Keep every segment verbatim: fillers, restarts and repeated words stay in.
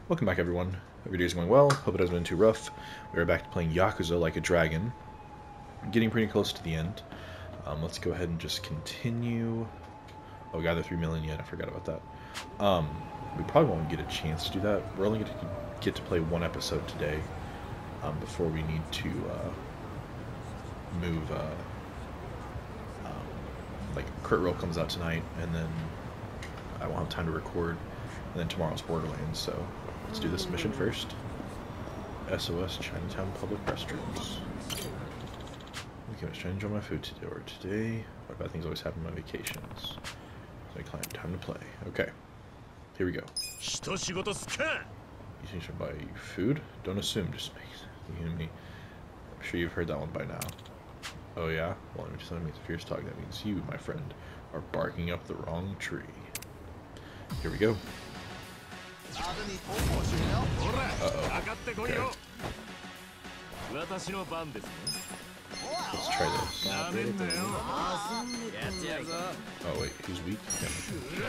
Welcome back, everyone. Hope your day's going well. Hope it hasn't been too rough. We are back to playing Yakuza Like a Dragon. Getting pretty close to the end. Um, let's go ahead and just continue. Oh, gather three million yen. I forgot about that. Um, we probably won't get a chance to do that. We're only going to get to play one episode today um, before we need to uh, move. Uh, um, like, Crit Roll comes out tonight, and then I won't have time to record. And then tomorrow's Borderlands, so let's do this mission first. S O S Chinatown Public Restrooms. Okay, I was trying to enjoy my food today, or today. What bad things always happen on my vations. So I climb, time to play. Okay, here we go. You think I should buy food? Don't assume, just make you hear me. I'm sure you've heard that one by now. Oh yeah? Well, let me just means fierce talk. That means you, my friend, are barking up the wrong tree. Here we go. Uh-oh. Okay. Let's try this. Oh wait, who's weak? Okay.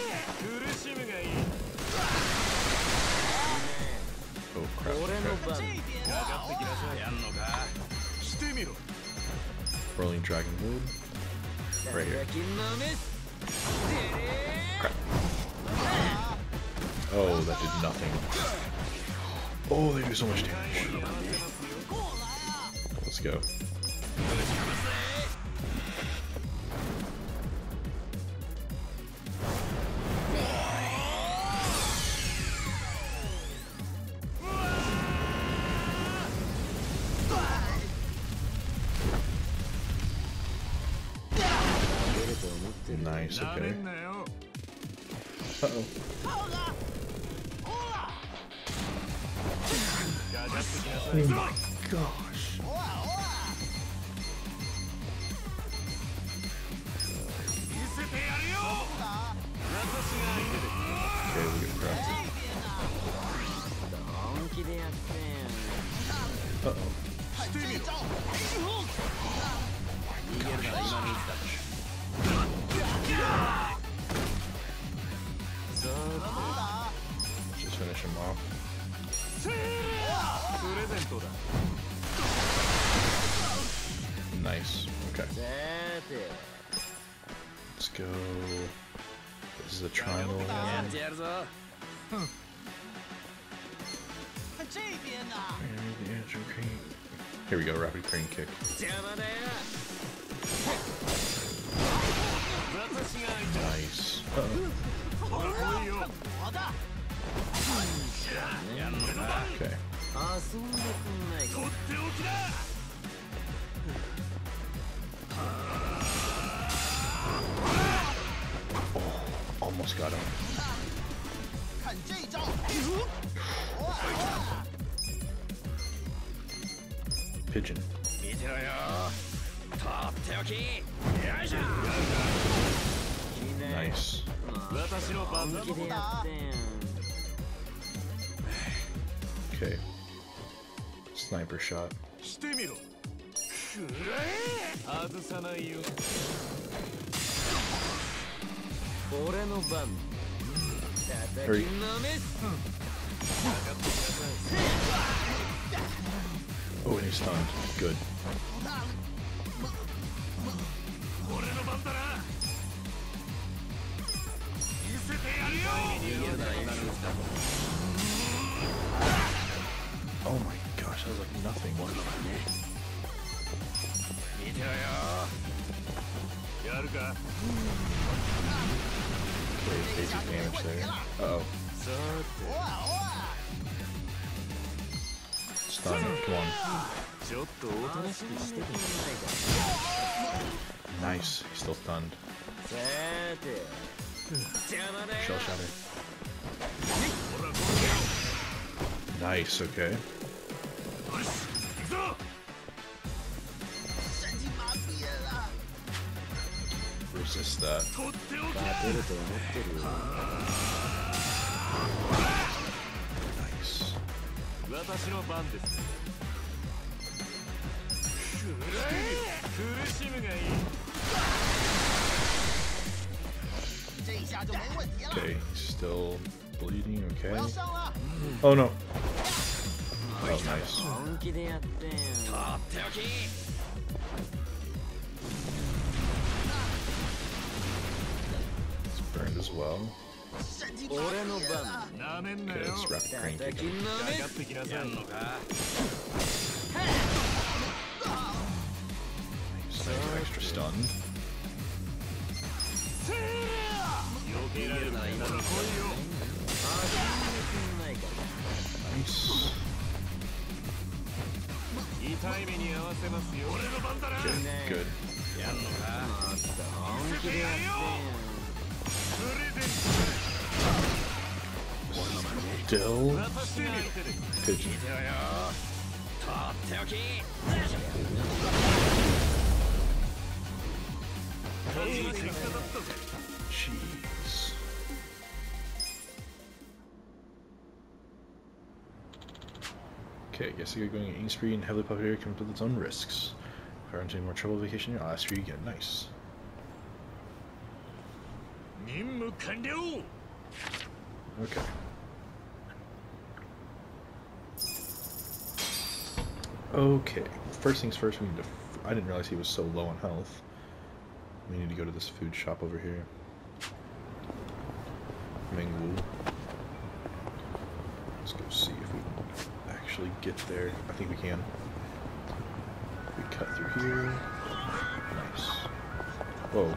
Oh crap. Okay. Rolling dragon mode. Right here. Crap. Oh, that did nothing. Oh, they do so much damage. Let's go. Nice, okay. Uh-oh. Oh my gosh. Okay, we get crafted. Uh-oh. Just finish him off. Nice. Okay. Let's go. This is a triangle again. Here we go, rapid crane kick. Nice. Uh-oh. Okay. Oh, almost got him. Pigeon. Nice. Okay. Sniper shot. Hurry. Oh, and he's stunned. Good. Oh my gosh, that was like nothing. Okay, basic damage there. Uh oh. Stun, come on. Nice, he's still stunned. Shell shatter. Nice, okay. Resist that. Nice. Okay, still bleeding, okay. Oh no. That was nice. It's burned as well. Okay, let's rapid crank it. So extra stun. Nice. Okay, good. Still pigeon. Jeez. Okay, guess you're going at speed and heavily populated area comes with its own risks. If I run into any more trouble vacation, I'll ask for you again. Nice. Okay. Okay. First things first, we need to. F I didn't realize he was so low on health. We need to go to this food shop over here. Mingwu. Let's go see if we can actually get there. I think we can. We cut through here. Nice. Whoa.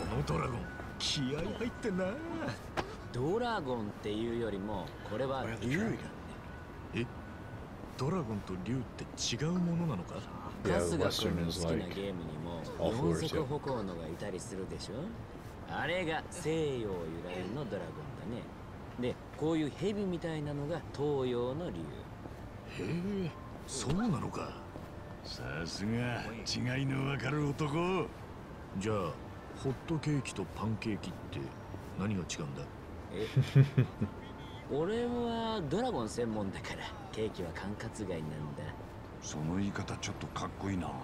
ドラゴンっていうよりもこれは竜だね。 え、ドラゴンと竜って違うものなのか？ 春日君の好きなゲームにも四足歩行のがいたりするでしょ。あれが西洋由来のドラゴンだね。で、こういう蛇みたいなのが東洋の竜。 へえ、そうなのか。さすが違いのわかる男。じゃあホットケーキとパンケーキって何が違うんだ？え俺はドラゴン専門だからケーキは管轄外なんだ。 その言い方ちょっとかっこいいな。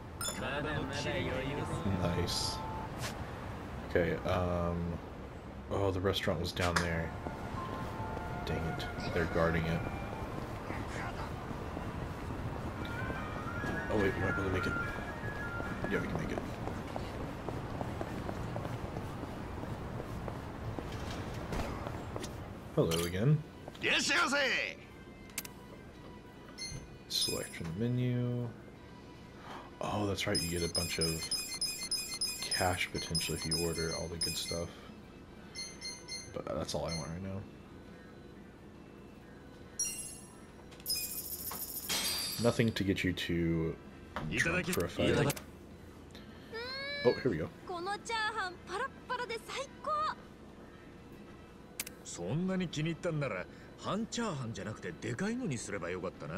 Nice. Okay, um... oh, the restaurant was down there. Dang it. They're guarding it. Oh wait, we might be able to make it. Yeah, we can make it. Hello again. Yes, yes. Select from the menu. Oh, that's right, you get a bunch of cash potentially if you order all the good stuff. But that's all I want right now. Nothing to get you to drunk for a fight. Oh, here we go. そんなに気に入ったんなら半チャーハンじゃなくてでかいのにすればよかったな。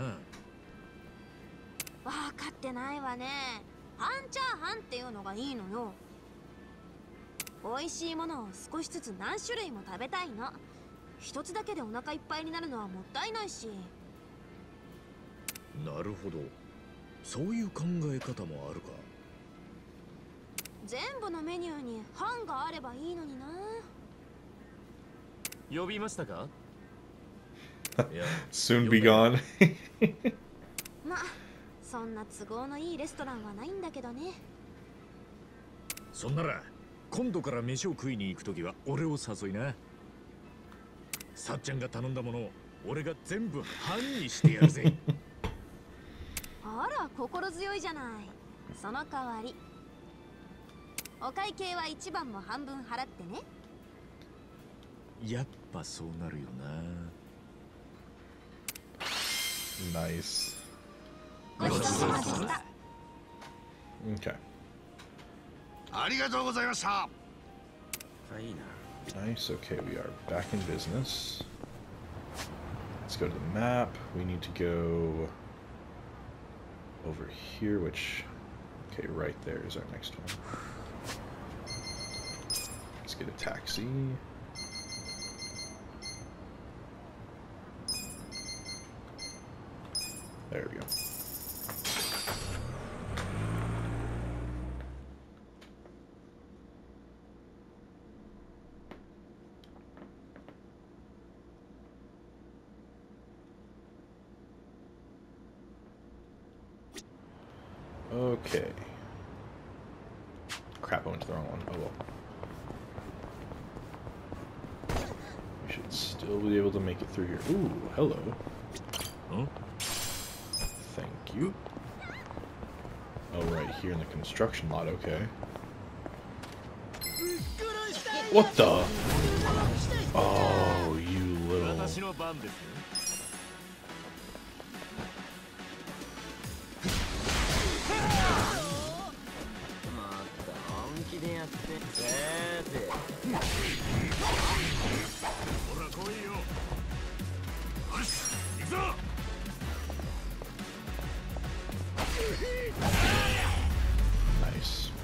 分かってないわね。半チャーハンっていうのがいいのよ。美味しいものを少しずつ何種類も食べたいの。一つだけでお腹いっぱいになるのはもったいないし。 なるほど。そういう考え方もあるか。 全部のメニューに半があればいいのにな。 呼びましたか？ Soon be gone. まあ、そんな都合のいいレストランはないんだけどね。 そんなら今度から飯を食いに行くときは俺を誘いな。さっちゃんが頼んだものを俺が全部半にしてやるぜ。 あら、心強いじゃない。その代わりお会計は一番も半分払ってね。 やっぱそうなるよな。 Nice. ごちそうさまでした。 Okay. ありがとうございました。 いいな。 Nice. Okay, we are back in business. Let's go to the map. We need to go over here, which... Okay, right there is our next one. Let's get a taxi. There we go. Okay. Crap, I went to the wrong one. Oh well. We should still be able to make it through here. Ooh, hello. Huh? Thank you. Oh, right here in the construction lot, okay. What the? Oh, you little... 私の番ですね。 また本気でやってさーてほら来いよ。よし、行くぞ。 Nice.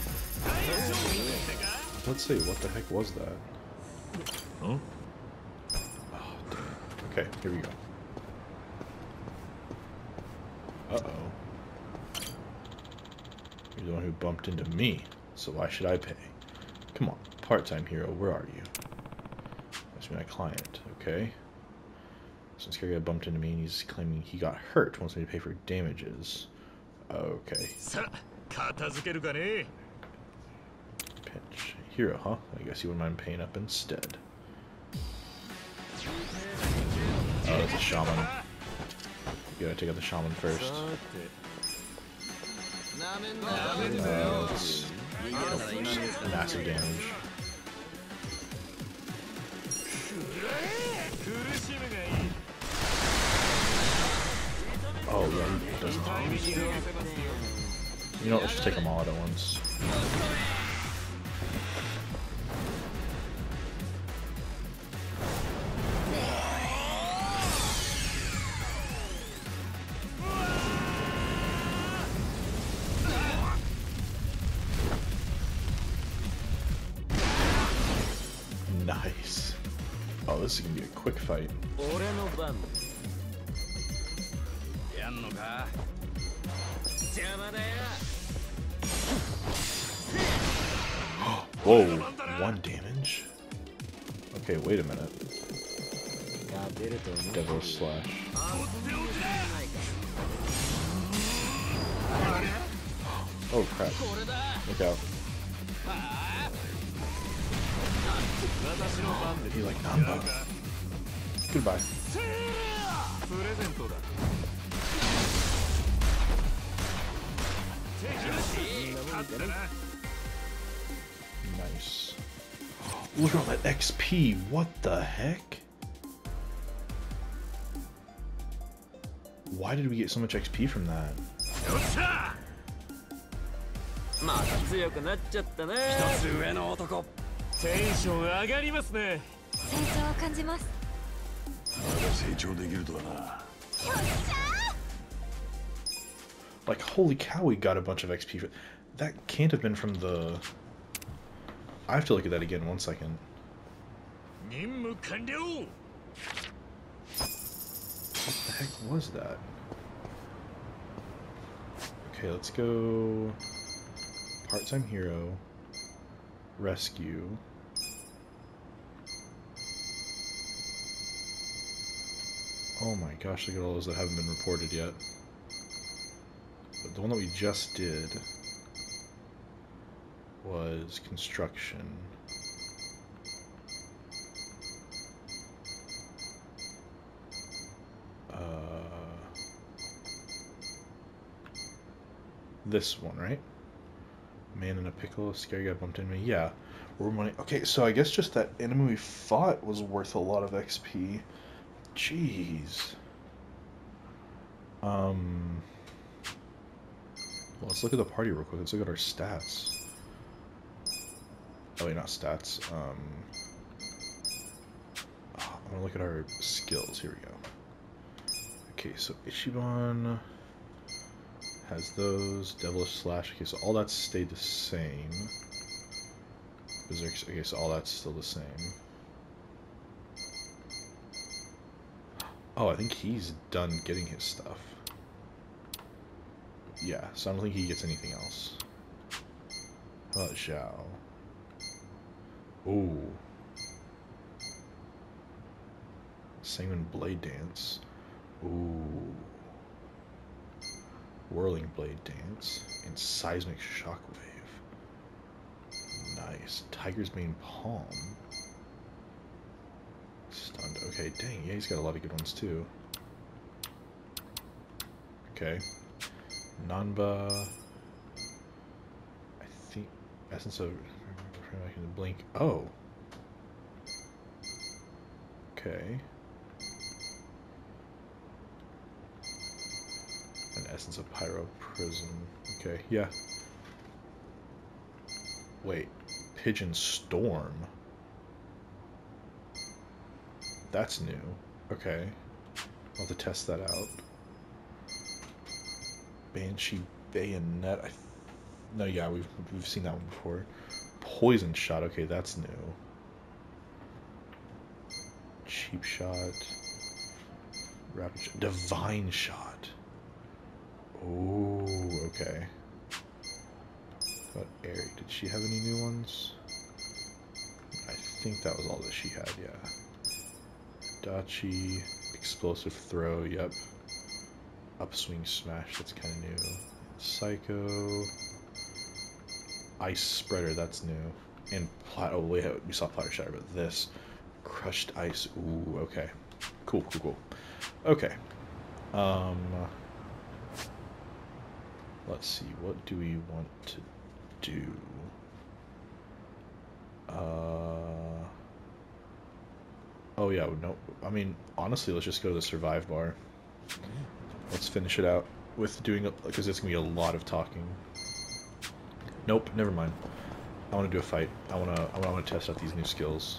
Let's see, what the heck was that? Huh? Oh, damn. Okay, here we go. Uh-oh. You're the one who bumped into me, so why should I pay? Come on, part-time hero, where are you? Must be my client, okay. Since this guy bumped into me and he's claiming he got hurt, wants me to pay for damages. Okay. さあ、片付けるかね。 Pinch. Hero, huh? I guess you wouldn't mind paying up instead. Oh, it's a shaman. You gotta take out the shaman first. Uh, it's massive damage. Oh, yeah, he doesn't. You know what, let's just take them all out at once. Nice. Oh, this is gonna be a quick fight. Whoa, one damage? Okay, wait a minute. Devil Slash. Oh crap. Look out. You like Namba? Goodbye. Nice. Look at all that X P. What the heck? Why did we get so much X P from that? また強くなっちゃったね。一つ上の男。 テンション上がりますね。 成長を感じます。 まだ成長できるとはな。 Like, holy cow, we got a bunch of X P. That can't have been from the... I have to look at that again, one second. 任務完了。 What the heck was that? Okay, let's go... Part-time hero. Rescue. Oh my gosh, look at all those that haven't been reported yet. But the one that we just did was construction. Uh, this one, right? Man in a pickle, scary guy bumped into me. Yeah, we're money. Okay, so I guess just that enemy we fought was worth a lot of X P. Jeez. Um. Well, let's look at the party real quick. Let's look at our stats. Oh wait, not stats. Um. Oh, I'm gonna look at our skills. Here we go. Okay, so Ichiban has those. Devilish Slash. Okay, so all that's stayed the same. Berserk. Okay, so all that's still the same. Oh, I think he's done getting his stuff. Yeah, so I don't think he gets anything else. How about Zhao? Ooh. Sangman Blade Dance. Ooh. Whirling Blade Dance, and Seismic Shockwave. Nice. Tiger's Mane Palm. Stunned. Okay, dang, yeah, he's got a lot of good ones too. Okay. Nanba. I think Essence of Blink. Oh. Okay. An Essence of Pyro Prism. Okay, yeah. Wait. Pigeon Storm. That's new. Okay. I'll have to test that out. Banshee Bayonet. I th no, yeah, we've we've seen that one before. Poison Shot. Okay, that's new. Cheap Shot. Rapid Shot. Divine Shot. Oh, okay. What Airy? Did she have any new ones? I think that was all that she had. Yeah. Dachi. Explosive Throw. Yep. Upswing Smash, that's kind of new. Psycho. Ice Spreader, that's new. And Plat. Oh, wait, we saw Platter Shatter, but this. Crushed Ice. Ooh, okay. Cool, cool, cool. Okay. Um. Let's see, what do we want to do? Uh. Oh, yeah, no. I mean, honestly, let's just go to the Survive bar. Let's finish it out with doing it, because it's going to be a lot of talking. Nope, never mind. I want to do a fight. I want to I want to test out these new skills.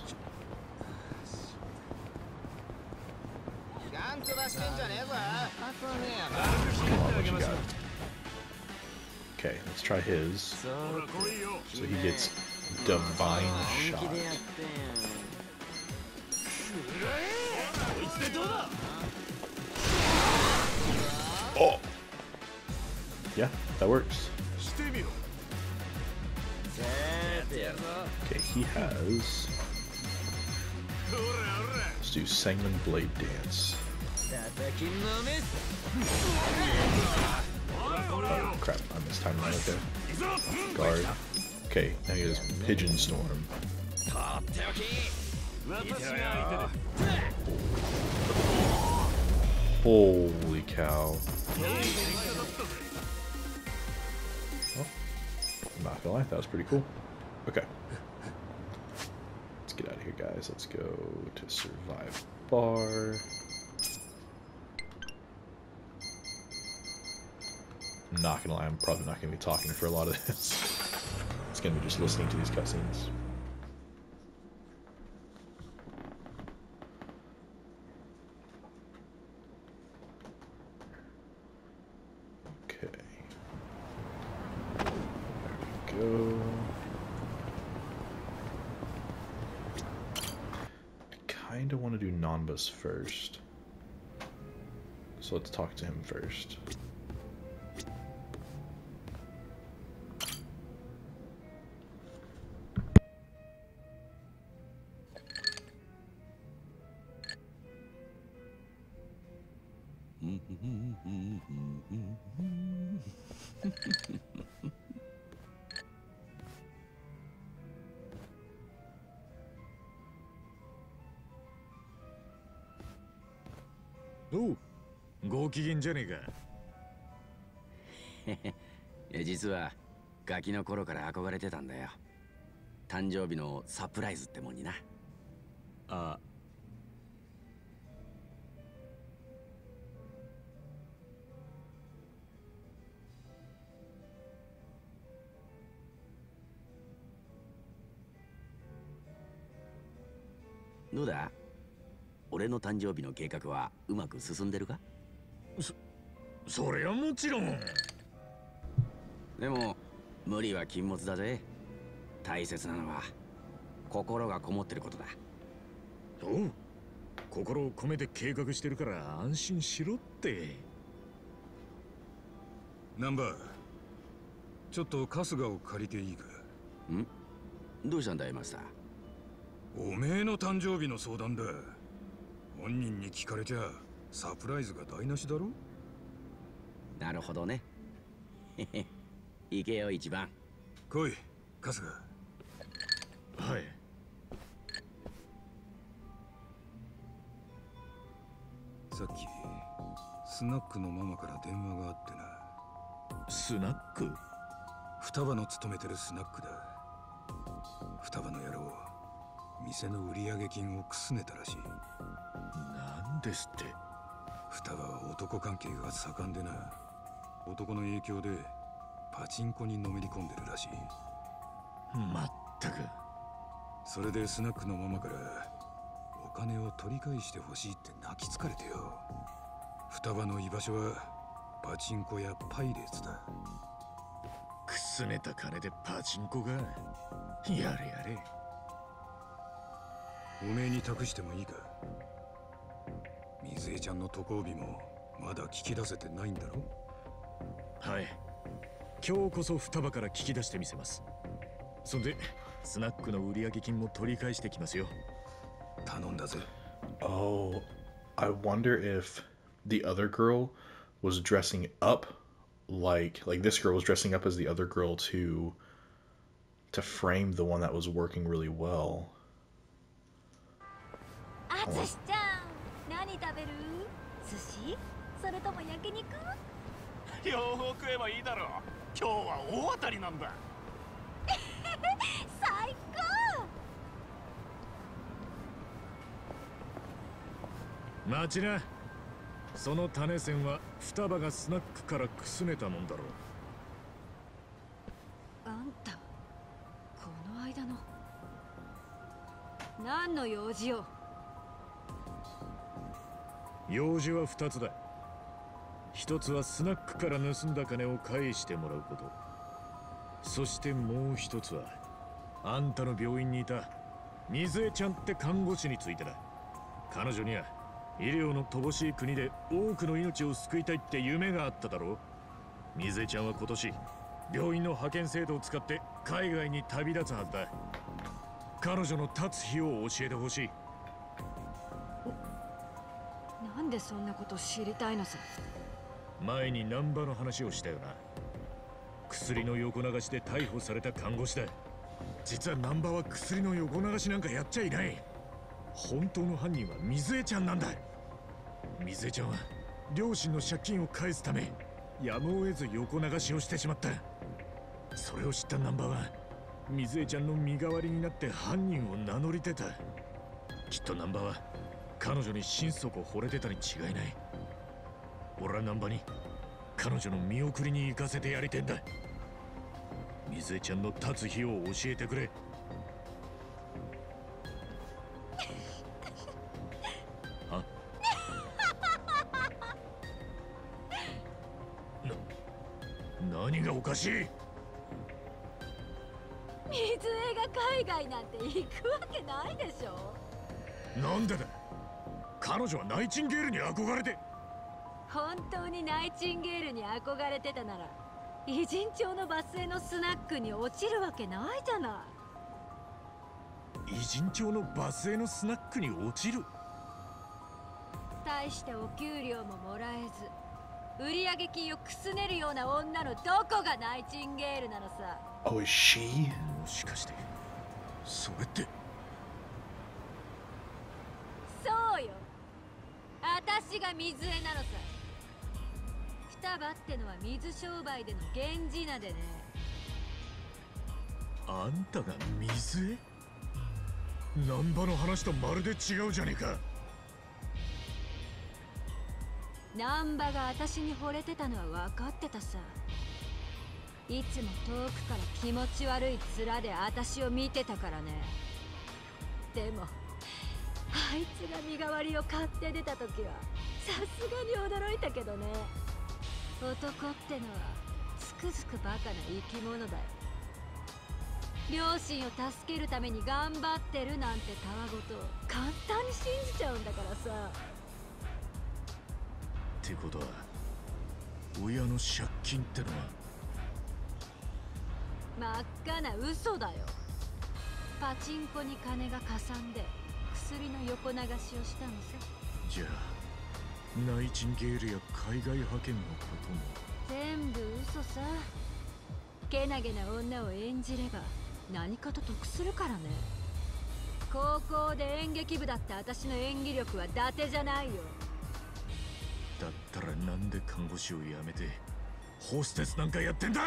Come on, what you got? Okay, let's try his. So he gets Divine Shot. Oh! Yeah, that works. Okay, he has... Let's do Sangman Blade Dance. Oh, crap, I missed time right there. Guard. Okay, now he has Pigeon Storm. Holy cow. Oh, I'm not gonna lie, that was pretty cool. Okay. Let's get out of here, guys. Let's go to Survive Bar. I'm not gonna lie, I'm probably not gonna be talking for a lot of this. It's gonna be just listening to these cutscenes. Nanba's first. So let's talk to him first. おう、ご機嫌じゃねえか。 いや、実はガキの頃から憧れてたんだよ。誕生日のサプライズってもんにな。 あ。 どうだ？俺の誕生日の計画はうまく進んでるか？ そ、そりゃもちろん。 でも無理は禁物だぜ。大切なのは心がこもってることだ。 おう、心を込めて計画してるから安心しろって。 ナンバー、ちょっと春日を借りていいか？ ん？どうしたんだいマスター？ おめえの誕生日の相談だ。本人に聞かれちゃサプライズが台無しだろ？ なるほどね。 行けよ一番。 来い、春日。 はい。 さっきスナックのママから電話があってな。 スナック？ 双葉の勤めてるスナックだ。双葉の野郎、店の売上金をくすねたらしい。 なんですって？ 双葉は男関係が盛んでな。男の影響でパチンコにのめり込んでるらしい。 まったく。 それでスナックのママからお金を取り返してほしいって泣きつかれてよ。双葉の居場所はパチンコやパイレーツだ。 くすねた金でパチンコが。やれやれ。 おめえに託してもいいか。水江ちゃんの渡航日もまだ聞き出せてないんだろ。 はい。今日こそ双葉から聞き出してみせます。そんでスナックの売上金も取り返してきますよ。 頼んだぜ。 Oh, I wonder if the other girl was dressing up like like this girl was dressing up as the other girl to to frame the one that was working really well. あつしちゃん、何食べる？寿司？それとも焼肉？ 両方食えばいいだろう。今日は大当たりなんだ。 最高！ 待ちな。その種銭は双葉がスナックからくすねたもんだろう。 あんた、この間の何の用事よ。 用事は二つだ。一つはスナックから盗んだ金を返してもらうこと。そしてもう一つはあんたの病院にいた水江ちゃんって看護師についてだ。彼女には医療の乏しい国で多くの命を救いたいって夢があっただろう。水江ちゃんは今年病院の派遣制度を使って海外に旅立つはずだ。彼女の立つ日を教えてほしい。 なんでそんなこと知りたいのさ。 前に難波の話をしたよな。薬の横流しで逮捕された看護師だ。実は難波は薬の横流しなんかやっちゃいない。本当の犯人は水江ちゃんなんだ。水江ちゃんは両親の借金を返すためやむを得ず横流しをしてしまった。それを知った難波は水江ちゃんの身代わりになって犯人を名乗り出た。きっと難波は彼女に心底惚れてたに違いない。俺は難波に彼女の見送りに行かせてやりてんだ。水江ちゃんの立つ日を教えてくれ。はな、何がおかしい？ 水江が海外なんて行くわけないでしょ。 なんでだ？彼女はナイチンゲールに憧れて。 本当にナイチンゲールに憧れてたなら偉人町のバスへのスナックに落ちるわけないじゃない。 偉人町のバスへのスナックに落ちる？ 大してお給料ももらえず売上金をくすねるような女のどこがナイチンゲールなのさ。 Oh, is she? もしかしてそれって。 そうよ、私が水江なのさ。双葉ってのは水商売での源氏名でね。 あんたが水江？難波の話とまるで違うじゃねえか。 難波が私に惚れてたのは分かってたさ。いつも遠くから気持ち悪い面で私を見てたからね。でもあいつが身代わりを買って出た時はさすがに驚いたけどね。男ってのはつくづくバカな生き物だよ。両親を助けるために頑張ってるなんてたわごと簡単に信じちゃうんだからさ。 ってことは親の借金ってのは真っ赤な嘘だよ。パチンコに金がかさんで薬の横流しをしたのさ。 じゃあナイチンゲールや海外派遣のことも。 全部嘘さ。けなげな女を演じれば何かと得するからね。高校で演劇部だった私の演技力は伊達じゃないよ。 だったらなんで看護師を辞めてホステスなんかやってんだ。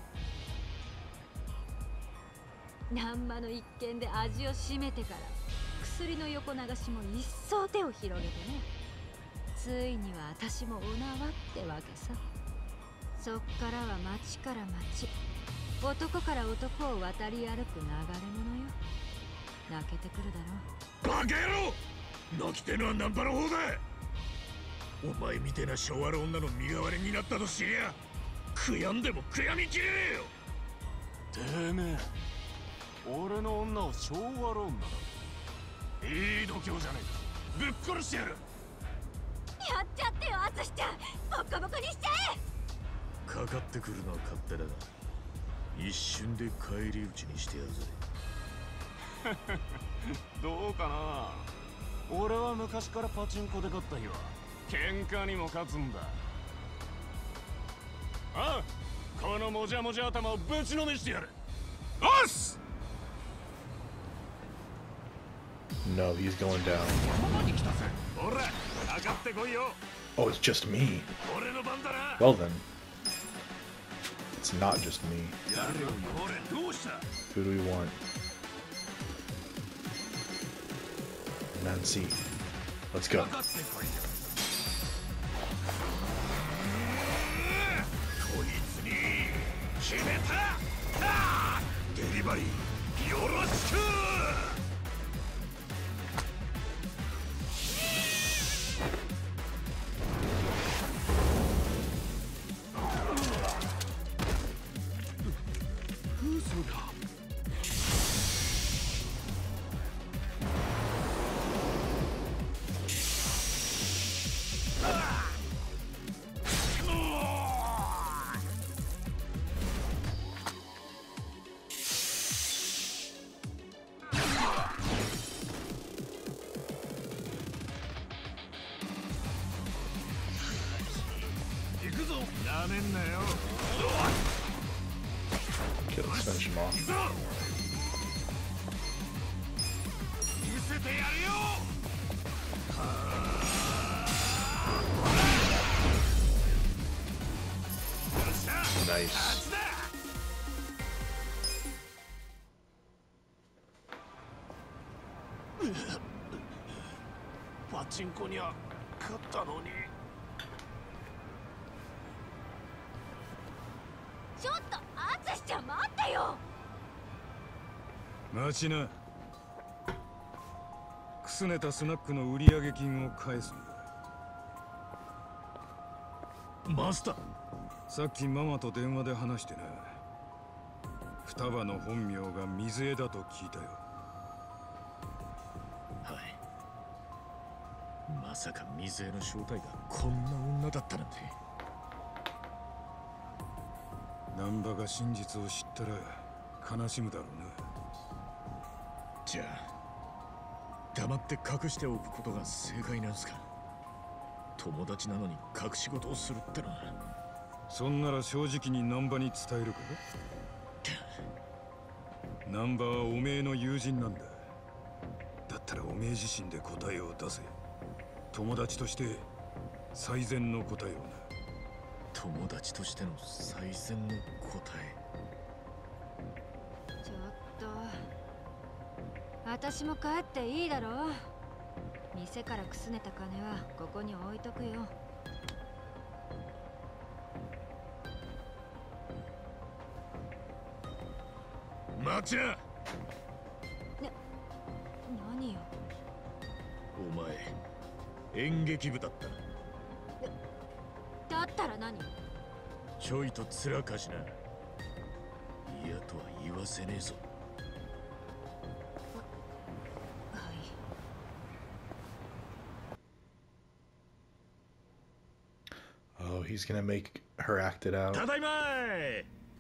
難波の一件で味を占めてから薬の横流しも一層手を広げてね。ついには私もお縄ってわけさ。そっからは町から町、男から男を渡り歩く流れ者よ。泣けてくるだろ。 バカ野郎、泣きてのはナンパの方だ。お前みてえな昭和の女の身代わりになったと知りゃ悔やんでも悔やみきれねえよ。てめえ俺の女を昭和の女だ。いい度胸じゃねえか。ぶっ殺してやる。 やっちゃってよ、アツシちゃん。ボコボコにしちゃえ。 かかってくるのは勝手だが一瞬で返り討ちにしてやるぜ。どうかな。俺は昔からパチンコで勝った日は喧嘩にも勝つんだ。ああ、このもじゃもじゃ頭をぶちのめしてやる。おっす。 No, he's going down. Oh, it's just me. Well then. It's not just me. Who do we want? Nancy. Let's go. Okay, let's finish him off. Nice. Pachinkoには勝ったのに。 ちょっとアツシちゃん待ってよ。 待ちな。くすねたスナックの売上金を返すんだ。 マスター、 さっきママと電話で話してな。双葉の本名が水江だと聞いたよ。 はい。まさか水江の正体がこんな女だったなんて。 難波が真実を知ったら悲しむだろうな。 じゃあ黙って隠しておくことが正解なんすか。友達なのに隠し事をするってのは。 そんなら正直に難波に伝えるか。難波はおめえの友人なんだ。だったらおめえ自身で答えを出せ。友達として最善の答えをな。 友達としての最善の答え。 ちょっと私も帰っていいだろう。店からくすねた金はここに置いとくよ。 待ちな。 な、何よ。 お前演劇部だったな。 だったら何。 ちょいとつらかしな。嫌とは言わせねえぞ。 はい。 Oh, he's gonna make her act it out. ただいまー。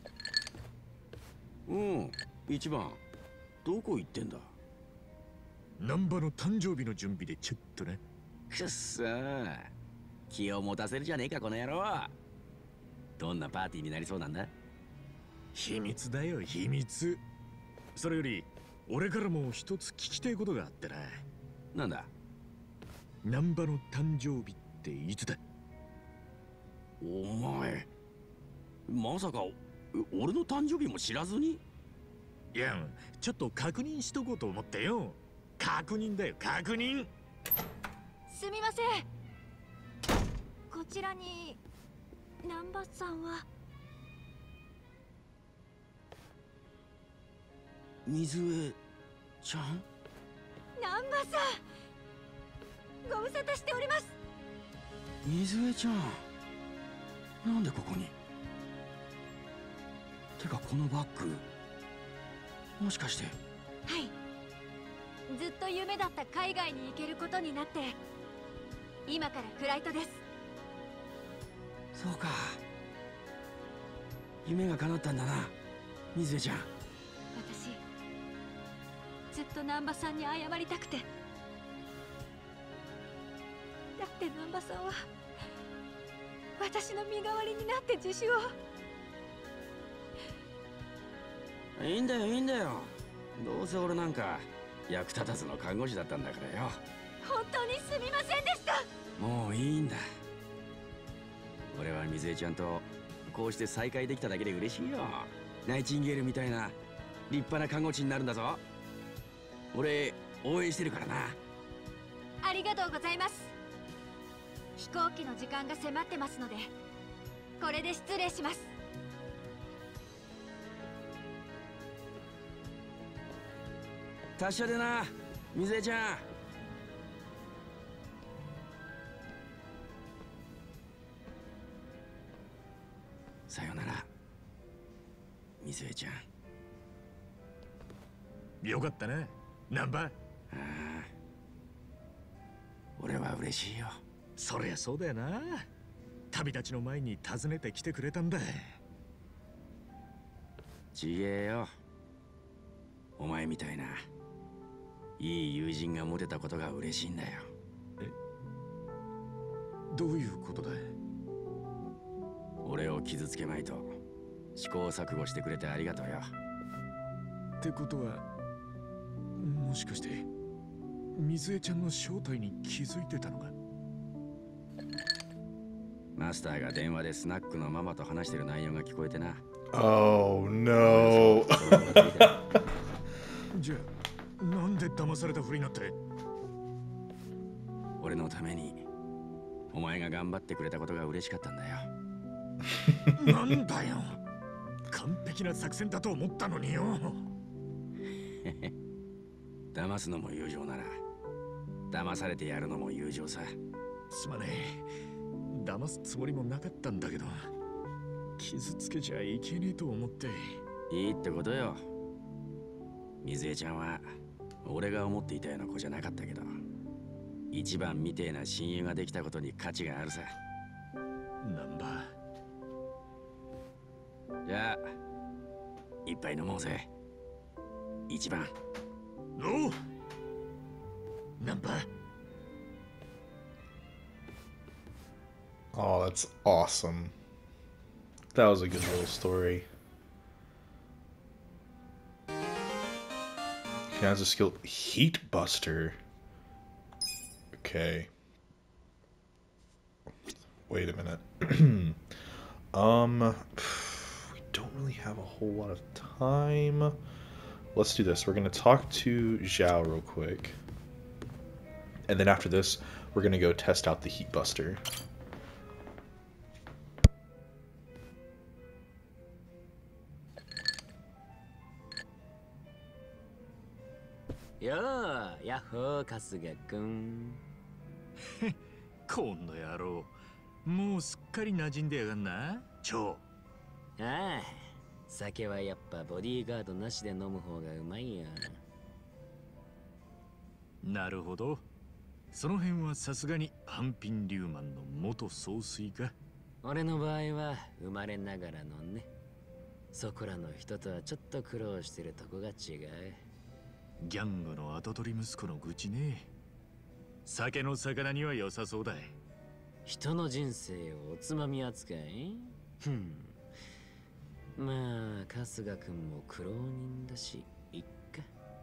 うん、一番どこ行ってんだ。 難波の誕生日の準備でちょっとね。 くっそー、気を持たせるじゃねえかこの野郎。 どんなパーティーになりそうなんだ？ 秘密だよ、秘密。それより俺からも一つ聞きたいことがあってな。 なんだ？ 難波の誕生日っていつだ？ お前まさか俺の誕生日も知らずに？ いや、ちょっと確認しとこうと思ってよ。確認だよ、確認。 すみません。こちらに難波さんは？ 水江ちゃん？ 難波さん、ご無沙汰しております。 水江ちゃん、なんでここに？てかこのバッグ、もしかして？ はい、ずっと夢だった海外に行けることになって、今からフライトです。 そうか、夢が叶ったんだな、水江ちゃん。 私ずっと難波さんに謝りたくて。だって難波さんは私の身代わりになって自首を。 いいんだよいいんだよ、どうせ俺なんか役立たずの看護師だったんだからよ。 本当にすみませんでした。 もういいんだ。俺は水江ちゃんとこうして再会できただけで嬉しいよ。ナイチンゲールみたいな立派な看護師になるんだぞ。俺応援してるからな。 ありがとうございます。飛行機の時間が迫ってますので、これで失礼します。 達者でな、水江ちゃん。さよなら、水江ちゃん。 よかったな、難波。ああ、 俺は嬉しいよ。 そりゃそうだよな。旅立ちの前に訪ねてきてくれたんだ。 ちげえよ、お前みたいないい友人が持てたことが嬉しいんだよ。 え、どういうことだ？ 俺を傷つけまいと試行錯誤してくれてありがとうよ。 ってことは、もしかして水江ちゃんの正体に気づいてたのか？ マスターが電話でスナックのママと話してる内容が聞こえてな。 Oh no じゃあなんで騙されたふりになって？ 俺のためにお前が頑張ってくれたことが嬉しかったんだよ。 なんだよ、完璧な作戦だと思ったのによ。 騙すのも友情なら騙されてやるのも友情さ。 すまねえ、騙すつもりもなかったんだけど、傷つけちゃいけねえと思って。 いいってことよ。水江ちゃんは俺が思っていたような子じゃなかったけど、一番みてえな親友ができたことに価値があるさ。 難波。 じゃあ一杯飲もうぜ、一番。 おう、難波。 Oh, that's awesome. That was a good little story. He has a skill, Heat Buster. Okay. Wait a minute. um, we don't really have a whole lot of time. Let's do this. We're gonna talk to Zhao real quick, and then after this, we're gonna go test out the Heat Buster. Yo, やっほー、春日くん。 この野郎、もうすっかり馴染んでやがんな、蝶。 ああ、酒はやっぱボディーガードなしで飲む方がうまいよ。 なるほど。その辺はさすがにハンピン・リューマンの元総帥か。 俺の場合は生まれながらのね。そこらの人とはちょっと苦労してるとこが違う。 ギャングの跡取り息子の愚痴ね。酒の魚には良さそうだ。 人の人生をおつまみ扱いふん。まあ春日君も苦労人だしいっか。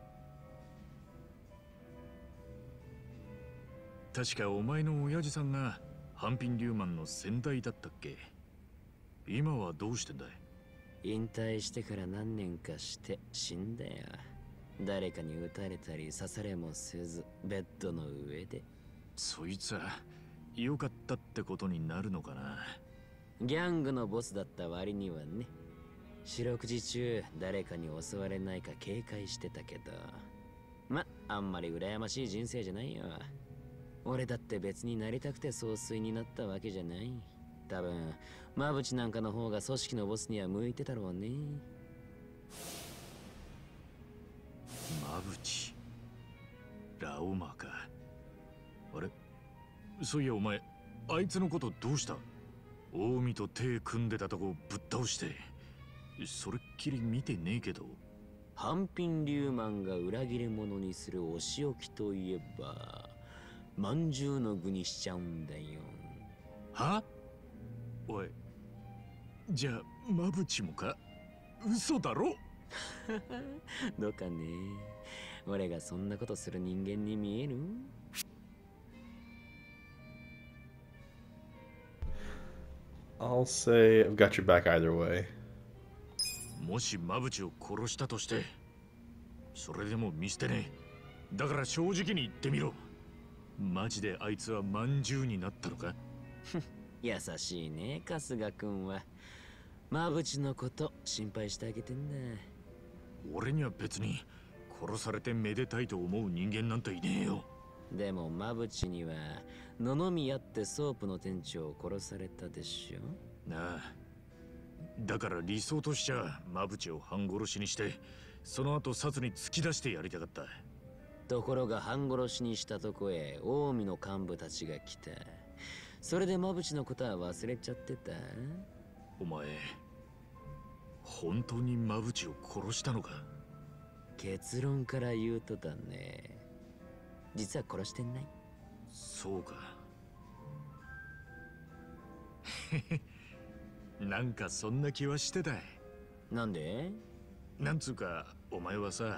確かお前の親父さんが半品リューマンの先代だったっけ。今はどうしてんだい。 引退してから何年かして死んだよ。誰かに撃たれたり刺されもせずベッドの上で。 そいつは良かったってことになるのかな。 ギャングのボスだった割にはね。四六時中誰かに襲われないか警戒してたけど、ま、あんまり羨ましい人生じゃないよ。俺だって別になりたくて総帥になったわけじゃない。多分マブチなんかの方が組織のボスには向いてたろうね。 マブチ、ラオマか。あれ、そういやお前あいつのことどうした。近江と手組んでたとこぶっ倒してそれっきり見てねえけど。 半品リューマンが裏切り者にするお仕置きといえばまんじゅうの具にしちゃうんだよ。 は？おい、じゃあマブチもか。嘘だろ。 どうかね。俺がそんなことする人間に見える？ I'll say I've got your back either way. もしマブチを殺したとしてそれでも見捨てねえ。だから正直に言ってみろ。マジであいつはまんじゅうになったのか。 優しいね春日君は。マブチのこと心配してあげてんだ。 俺には別に殺されてめでたいと思う人間なんていねえよ。 でもマブチには野々宮ってソープの店長を殺されたでしょ。 なあ、だから理想としちゃマブチを半殺しにしてその後殺に突き出してやりたかった。 ところが半殺しにしたとこへ近江の幹部たちが来た。それでマブチのことは忘れちゃってた。 お前本当にマブチを殺したのか。 結論から言うとだね、実は殺してない。 そうか。なんかそんな気はしてたい。 なんで？ なんつうかお前はさ、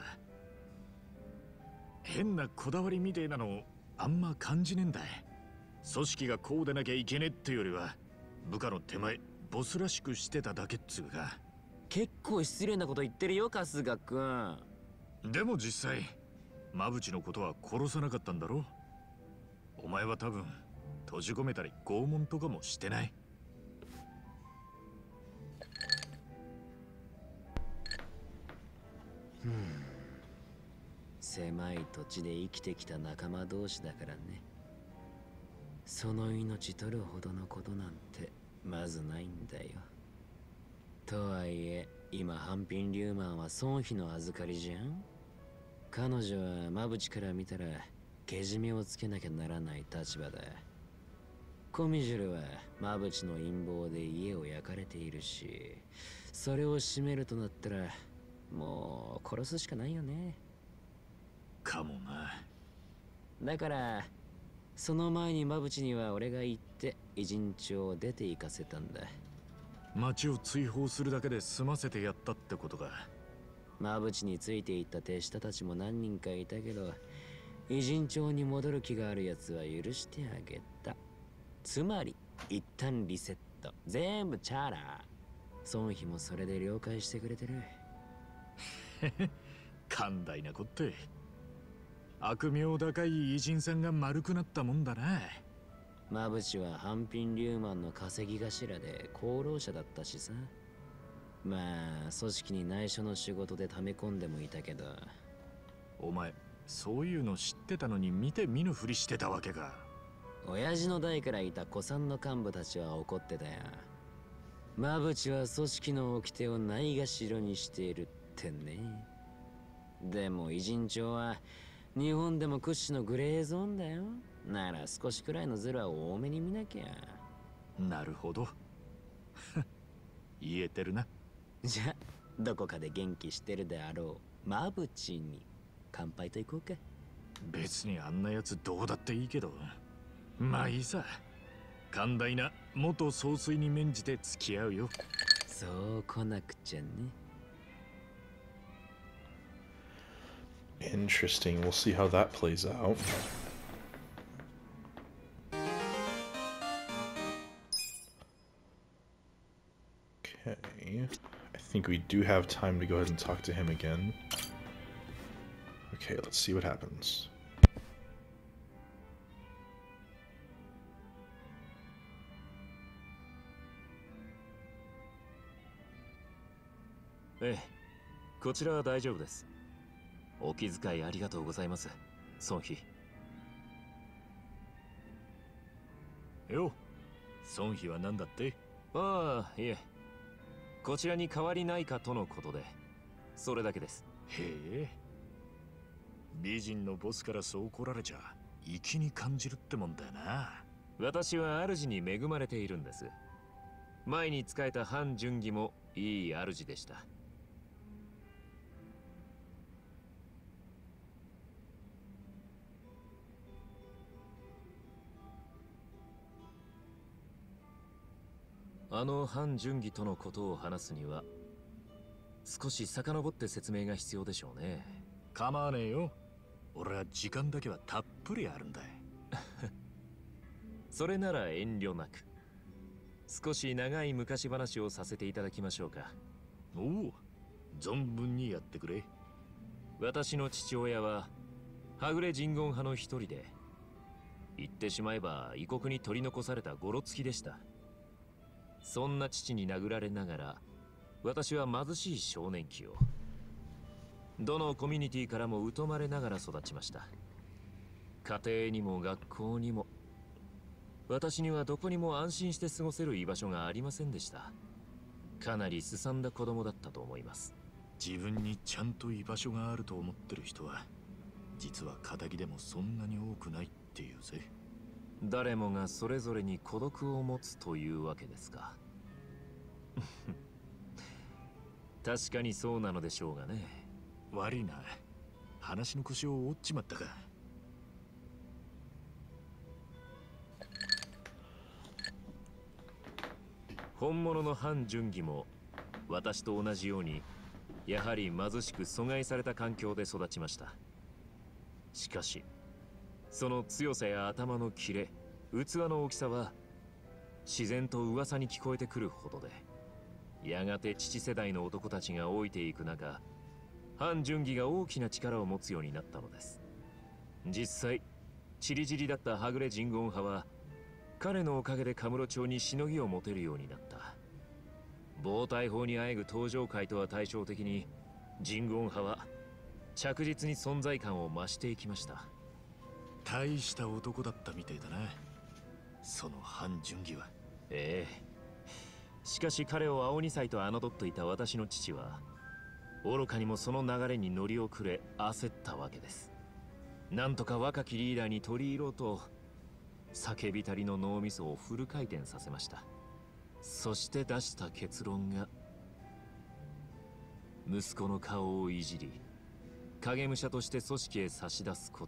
変なこだわりみてえなのあんま感じねえんだい。組織がこうでなきゃいけねえってよりは部下の手前ボスらしくしてただけっつうか。 結構失礼なこと言ってるよ春日君。 でも実際マブチのことは殺さなかったんだろ。お前は多分閉じ込めたり拷問とかもしてない。 ふん、狭い土地で生きてきた仲間同士だからね。その命取るほどのことなんてまずないんだよ。とはいえ今半品リューマンは孫妃の預かりじゃん。彼女はマブチから見たらけじめをつけなきゃならない立場だ。コミジュルはマブチの陰謀で家を焼かれているし、それを閉めるとなったらもう殺すしかないよね。 かもな。 だからその前にマブチには俺が行って偉人帳を出て行かせたんだ。 町を追放するだけで済ませてやったってことか。 マブチについていった手下たちも何人かいたけど、偉人帳に戻る気があるやつは許してあげた。つまり一旦リセット、全部チャラ。孫妃もそれで了解してくれてる。 寛大なこって。悪名高い偉人さんが丸くなったもんだな。 マブチは半品リューマンの稼ぎ頭で功労者だったしさ。まあ組織に内緒の仕事で溜め込んでもいたけど。 お前そういうの知ってたのに見て見ぬふりしてたわけか。 親父の代からいた古参の幹部たちは怒ってたよ。マブチは組織の掟をないがしろにしているってね。でも偉人帳は日本でも屈指のグレーゾーンだよ。なら少しくらいのズルは多めに見なきゃ。 なるほど。言えてるな。 じゃあどこかで元気してるであろうマブチに乾杯と行こうか。 別にあんなやつどうだっていいけど。まあいいさ。寛大な元総帥に免じて付き合うよ。 そう来なくちゃね。 Interesting. We'll see how that plays out. Okay. I think we do have time to go ahead and talk to him again. Okay, let's see what happens. ええ、こちらは大丈夫です。お気遣いありがとうございます、孫妃。 よ、孫妃は何だって？ ああ、いえ。こちらに変わりないかとのことで、それだけです。 へえ。美人のボスからそう来られちゃ、粋に感じるってもんだよな。 私は主に恵まれているんです。前に仕えた范順義もいい主でした。あの範順義とのことを話すには少し遡って説明が必要でしょうね。 構わねえよ。俺は時間だけはたっぷりあるんだ。 それなら遠慮なく少し長い昔話をさせていただきましょうか。 おお、存分にやってくれ。 私の父親ははぐれ人言派の一人で、言ってしまえば異国に取り残されたゴロつきでした。そんな父に殴られながら私は貧しい少年期をどのコミュニティからも疎まれながら育ちました。家庭にも学校にも私にはどこにも安心して過ごせる居場所がありませんでした。かなりすさんだ子供だったと思います。 自分にちゃんと居場所があると思ってる人は実は仇でもそんなに多くないっていうぜ。 誰もがそれぞれに孤独を持つというわけですか。確かにそうなのでしょうがね。 悪いな、話の腰を折っちまったか。 本物の範順義も私と同じようにやはり貧しく阻害された環境で育ちました。しかしその強さや頭の切れ、器の大きさは自然と噂に聞こえてくるほどで、やがて父世代の男たちが老いていく中、範順義が大きな力を持つようになったのです。実際チリジリだったはぐれ人言派は彼のおかげでカムロ町にしのぎを持てるようになった。暴対法にあえぐ登場界とは対照的に人言派は着実に存在感を増していきました。 大した男だったみてえだな、その範順義は。 ええ。しかし彼を青二歳と侮っていた私の父は愚かにもその流れに乗り遅れ焦ったわけです。なんとか若きリーダーに取り入ろうと叫びたりの脳みそをフル回転させました。そして出した結論が息子の顔をいじり影武者として組織へ差し出すこと。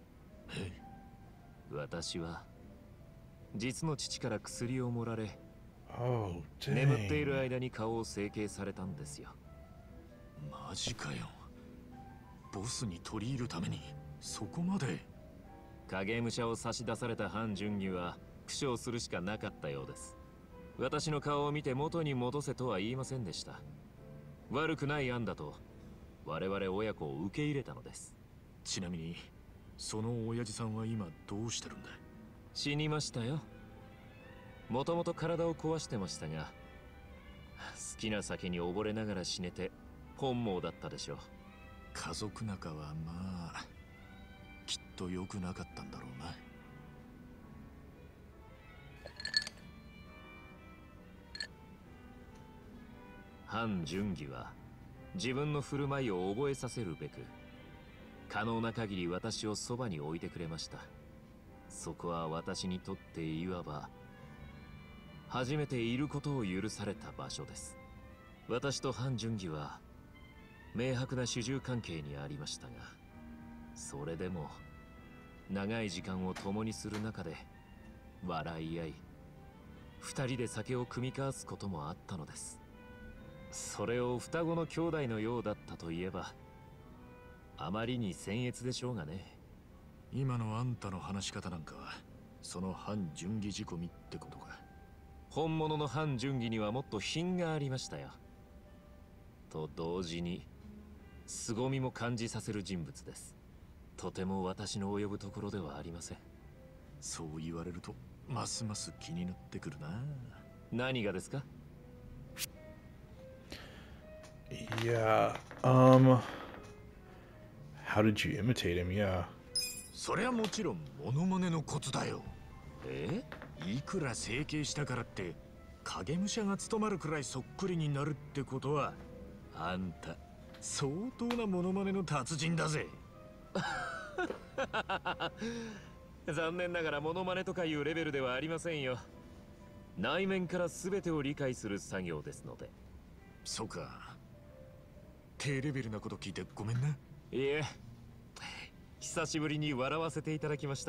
私は実の父から薬を盛られ、 Oh, 眠っている間に顔を整形されたんですよ。 マジかよ。ボスに取り入るためにそこまで。 影武者を差し出された範順義は苦笑するしかなかったようです。私の顔を見て元に戻せとは言いませんでした。悪くない案だと我々親子を受け入れたのです。 ちなみにその親父さんは今どうしてるんだ？ 死にましたよ。もともと体を壊してましたが、好きな酒に溺れながら死ねて本望だったでしょう。 家族仲はまあきっと良くなかったんだろうな。 範順義は自分の振る舞いを覚えさせるべく可能な限り私をそばに置いてくれました。そこは私にとっていわば初めていることを許された場所です。私と範順義は明白な主従関係にありましたが、それでも長い時間を共にする中で笑い合い二人で酒を酌み交わすこともあったのです。それを双子の兄弟のようだったといえばあまりに僭越でしょうがね。 今のあんたの話し方なんかはその反順義仕込みってことか。 本物の反順義にはもっと品がありましたよ。と同時に凄みも感じさせる人物です。とても私の及ぶところではありません。 そう言われるとますます気になってくるな。 何がですか？ Yeah, um, how did you imitate him? Yeah. そりゃもちろんモノマネのコツだよ。 え？ いくら整形したからって影武者が務まるくらいそっくりになるってことは、あんた相当なモノマネの達人だぜ。 残念ながらモノマネとかいうレベルではありませんよ。内面から全てを理解する作業ですので。 そうか。低レベルなこと聞いてごめんな。 いえ、久しぶりに笑わせていただきました。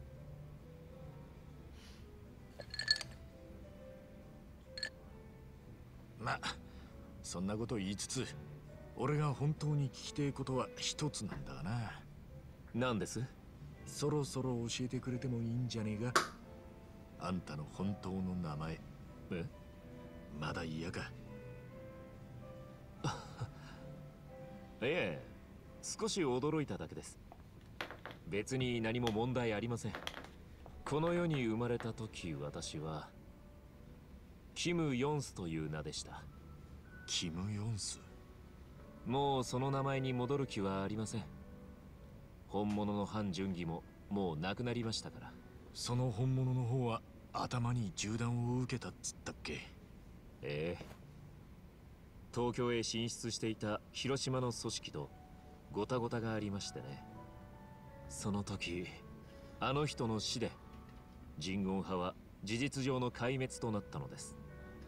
まあそんなこと言いつつ、俺が本当に聞きてえことは一つなんだがな。 何です？ そろそろ教えてくれてもいいんじゃねえか。あんたの本当の名前。 え？ まだ嫌か？ ええ、少し驚いただけです。別に何も問題ありません。この世に生まれた時、私はキム・ヨンスという名でした。 キム・ヨンス？ もうその名前に戻る気はありません。本物の反順義ももう亡くなりましたから。 その本物の方は頭に銃弾を受けたっつったっけ？ ええ。東京へ進出していた広島の組織とごたごたがありましてね。その時あの人の死でジンゴン派は事実上の壊滅となったのです。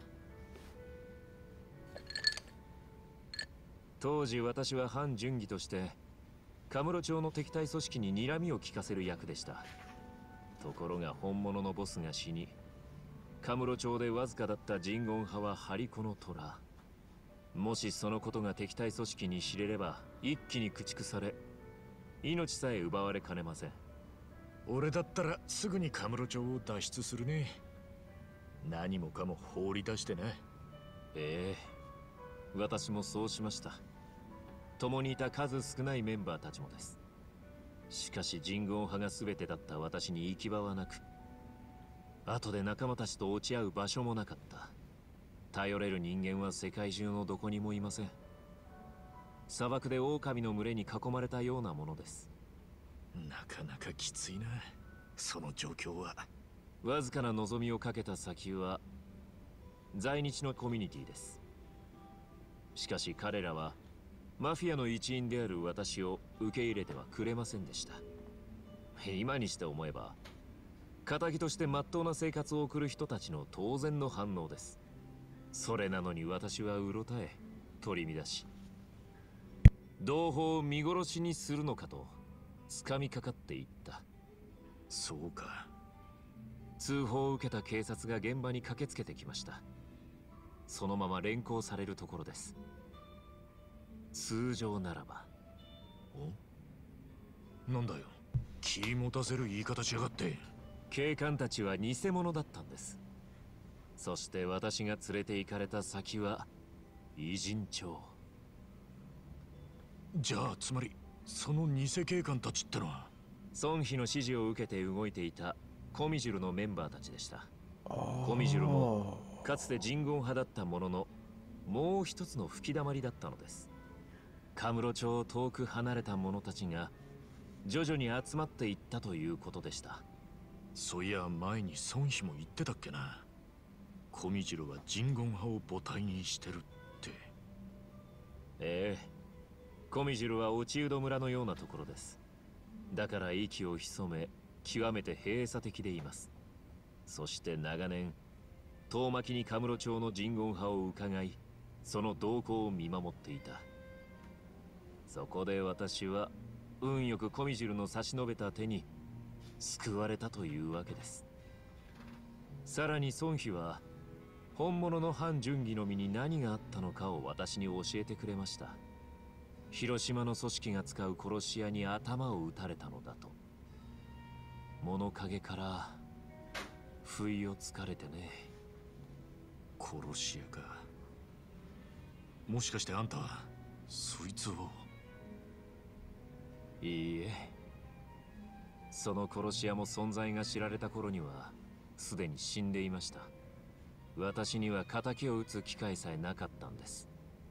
当時私は反順義としてカムロ町の敵対組織に睨みを利かせる役でした。ところが本物のボスが死に、カムロ町でわずかだったジンゴン派は張り子の虎。もしそのことが敵対組織に知れれば一気に駆逐され、命さえ奪われかねません。 俺だったらすぐにカムロ町を脱出するね。何もかも放り出してな。 ええ、私もそうしました。共にいた数少ないメンバーたちもです。しかしジンゴン派が全てだった私に行き場はなく、後で仲間たちと落ち合う場所もなかった。頼れる人間は世界中のどこにもいません。砂漠で狼の群れに囲まれたようなものです。 なかなかきついな、その状況は。 わずかな望みをかけた先は在日のコミュニティです。しかし彼らはマフィアの一員である私を受け入れてはくれませんでした。今にして思えば仇として真っ当な生活を送る人たちの当然の反応です。それなのに私はうろたえ取り乱し、同胞を見殺しにするのかと掴みかかっていった。 そうか。 通報を受けた警察が現場に駆けつけてきました。そのまま連行されるところです。通常ならば。 お？なんだよ、気持たせる言い方しやがって。 警官たちは偽物だったんです。そして私が連れて行かれた先は偉人町。 じゃあつまりその偽警官たちってのは孫妃の指示を受けて動いていたコミジュルのメンバーたちでした。コミジュルもかつてジンゴン派だったものの、もう一つの吹き溜まりだったのです。カムロ町を遠く離れた者たちが徐々に集まっていったということでした。 そういや前に孫妃も言ってたっけな。コミジュルはジンゴン派を母体にしてるって。 ええ、コミジュルは落ちうど村のようなところです。だから息を潜め極めて閉鎖的でいます。そして長年遠巻きにカムロ町のジンゴン派を伺い、その動向を見守っていた。そこで私は運よくコミジュルの差し伸べた手に救われたというわけです。 さらに孫妃は本物の反純義の身に何があったのかを私に教えてくれました。広島の組織が使う殺し屋に頭を撃たれたのだと。物陰から不意をつかれてね。 殺し屋か。もしかしてあんたそいつを。 いいえ、その殺し屋も存在が知られた頃にはすでに死んでいました。私には仇を撃つ機会さえなかったんです。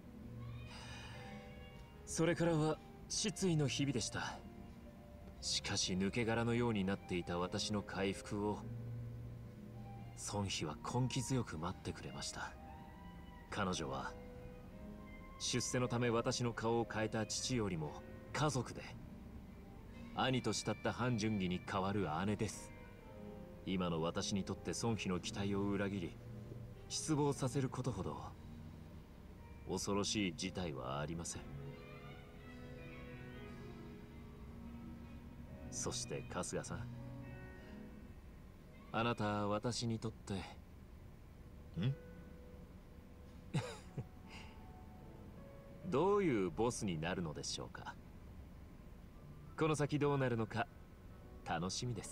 それからは失意の日々でした。しかし抜け殻のようになっていた私の回復を孫妃は根気強く待ってくれました。彼女は出世のため私の顔を変えた父よりも家族で兄と慕った反純義に代わる姉です。今の私にとって孫妃の期待を裏切り失望させることほど恐ろしい事態はありません。そして春日さん、あなたは私にとってんどういうボスになるのでしょうか。この先どうなるのか楽しみです。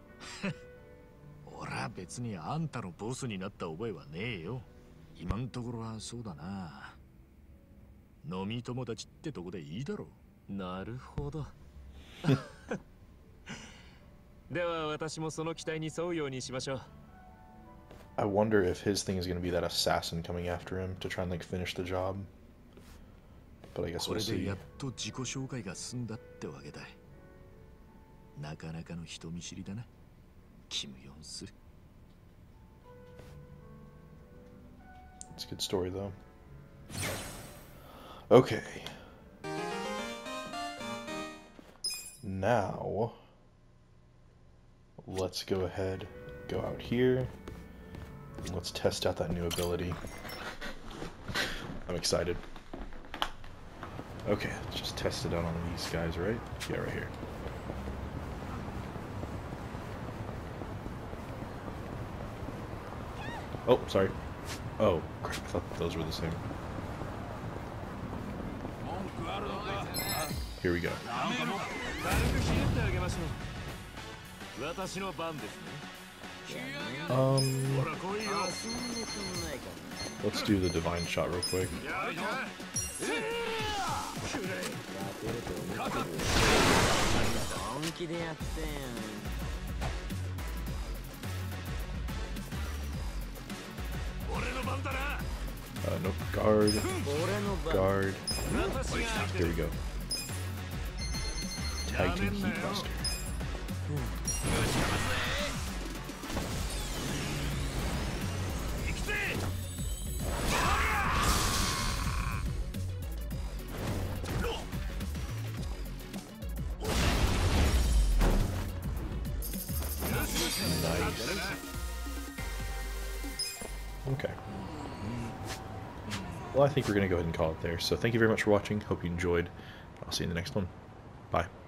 俺は別にあんたのボスになった覚えはねえよ。今んところはそうだな。飲み友達ってとこでいいだろう。なるほど。では私もその期待に沿うようにしましょう。 I wonder if his thing is going to be that assassin coming after him to try and like finish the job. But I guess こ we'll れで see. やっと自己紹介が済んだってわけだ。なかなかの人見知りだな、キム・ヨンス。 It's a good story though. Okay. Now, let's go ahead, go out here. Let's test out that new ability. I'm excited. Okay, let's just test it out on these guys, right? Yeah, right here. Oh, sorry. Oh, crap, I thought those were the same. Here we go. Um, let's do the divine shot real quick. Uh, no, guard, guard, here we go. Titan Heat Buster. Nice. Okay. Well, I think we're going to go ahead and call it there. So thank you very much for watching. Hope you enjoyed. I'll see you in the next one. Bye.